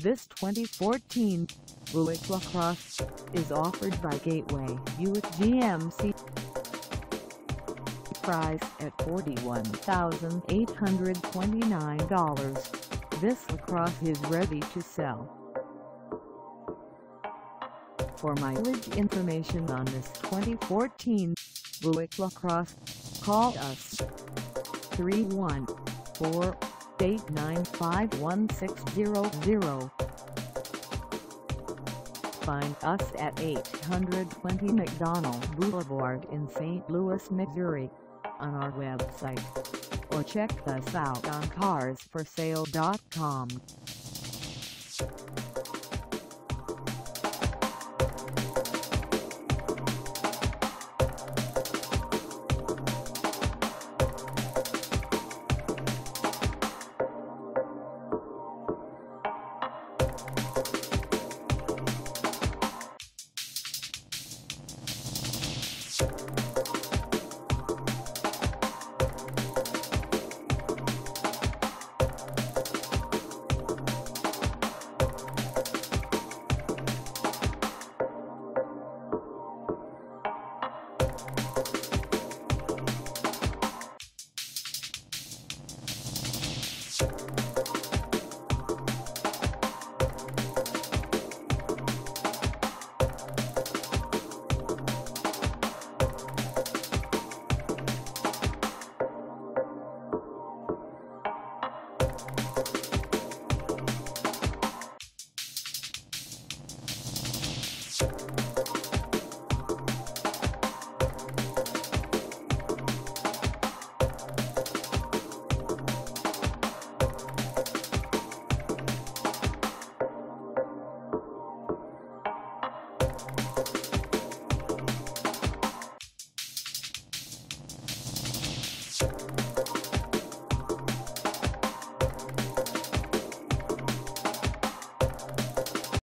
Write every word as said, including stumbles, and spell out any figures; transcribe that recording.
This twenty fourteen Buick LaCrosse is offered by Gateway Buick G M C. Price at forty-one thousand eight hundred twenty-nine dollars, this LaCrosse is ready to sell. For mileage information on this twenty fourteen Buick LaCrosse, call us three one four, eight nine five, one six zero zero. Find us at eight twenty McDonnell Boulevard in Saint Louis, Missouri, on our website, or check us out on cars for sale dot com. You